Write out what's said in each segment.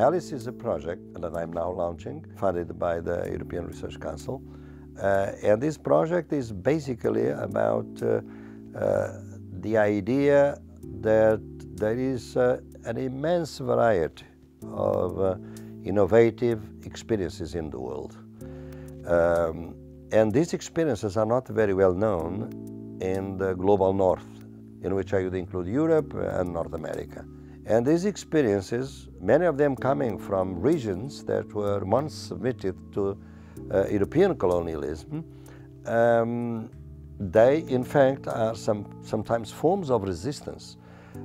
ALICE is a project that I'm now launching, funded by the European Research Council. And this project is basically about the idea that there is an immense variety of innovative experiences in the world. And these experiences are not very well known in the global north, in which I would include Europe and North America. And these experiences, many of them coming from regions that were once submitted to European colonialism, they in fact are sometimes forms of resistance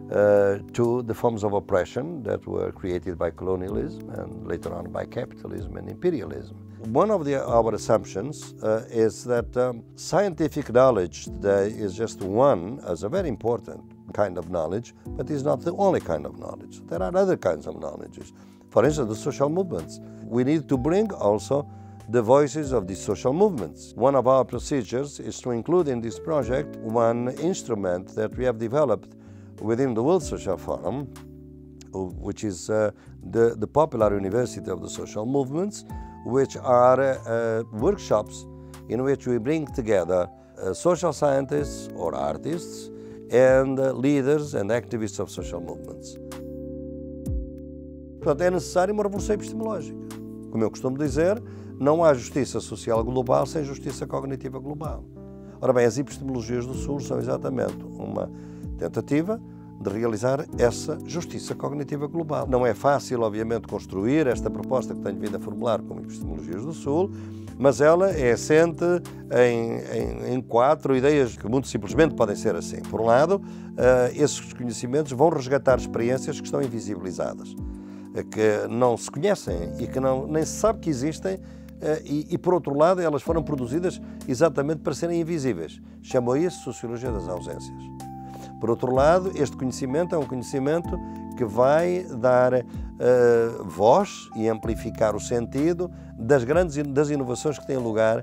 to the forms of oppression that were created by colonialism and later on by capitalism and imperialism. One of our assumptions is that scientific knowledge today is just one, as a very important kind of knowledge, but is not the only kind of knowledge. There are other kinds of knowledges. For instance, the social movements. We need to bring also the voices of these social movements. One of our procedures is to include in this project one instrument that we have developed within the World Social Forum, which is the Popular University of the Social Movements, which are workshops in which we bring together social scientists or artists and leaders and activists of social movements. Portanto, é necessária uma revolução epistemológica. Como eu costumo dizer, não há justiça social global sem justiça cognitiva global. Ora bem, as epistemologias do Sul são exatamente uma tentativa de realizar essa justiça cognitiva global. Não é fácil, obviamente, construir esta proposta que tenho vindo a formular como epistemologias do Sul, mas ela é assente em 4 ideias que muito simplesmente podem ser assim. Por um lado, esses conhecimentos vão resgatar experiências que estão invisibilizadas, que não se conhecem e que nem se sabe que existem, e por outro lado, elas foram produzidas exatamente para serem invisíveis. Chamou isso Sociologia das Ausências. Por outro lado, este conhecimento é um conhecimento que vai dar voz e amplificar o sentido das inovações que têm lugar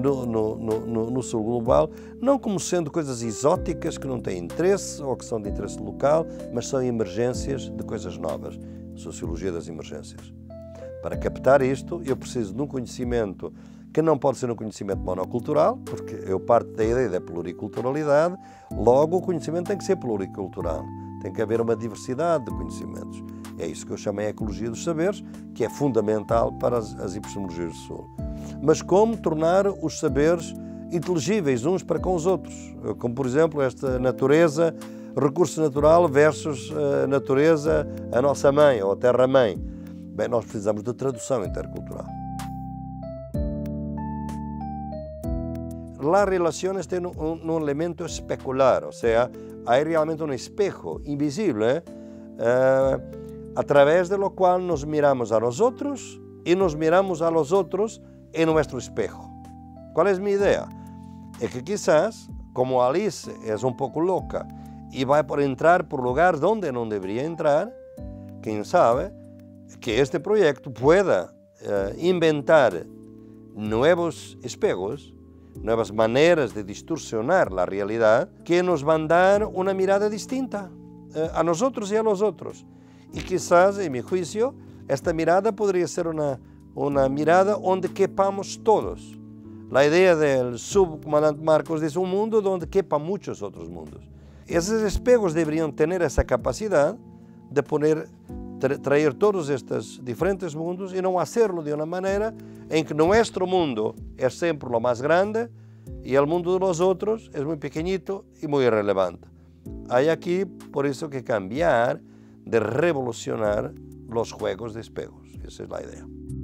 no Sul global, não como sendo coisas exóticas que não têm interesse ou que são de interesse local, mas são emergências de coisas novas. Sociologia das emergências. Para captar isto, eu preciso de um conhecimento que não pode ser um conhecimento monocultural, porque eu parto da ideia da pluriculturalidade, logo o conhecimento tem que ser pluricultural, tem que haver uma diversidade de conhecimentos. É isso que eu chamo de ecologia dos saberes, que é fundamental para as epistemologias do Sul. Mas como tornar os saberes inteligíveis uns para com os outros, como por exemplo esta natureza, recurso natural versus natureza, a nossa mãe ou a terra-mãe. Bem, nós precisamos de tradução intercultural. Las relaciones tienen un elemento especular, o sea, hay realmente un espejo invisible a través de lo cual nos miramos a nosotros y nos miramos a los otros en nuestro espejo. ¿Cuál es mi idea? Es que quizás, como Alice es un poco loca y va por entrar por lugares donde no debería entrar, quién sabe, que este proyecto pueda inventar nuevos espejos, nuevas maneras de distorsionar la realidad que nos van a dar una mirada distinta a nosotros y a los otros. Y quizás, en mi juicio, esta mirada podría ser una mirada donde quepamos todos. La idea del subcomandante Marcos es un mundo donde quepan muchos otros mundos. Esos espejos deberían tener esa capacidad de traer todos estos diferentes mundos y no hacerlo de una manera en que nuestro mundo es siempre lo más grande y el mundo de los otros es muy pequeñito y muy irrelevante. Hay aquí, por eso, que cambiar, de revolucionar los juegos de espejos. Esa es la idea.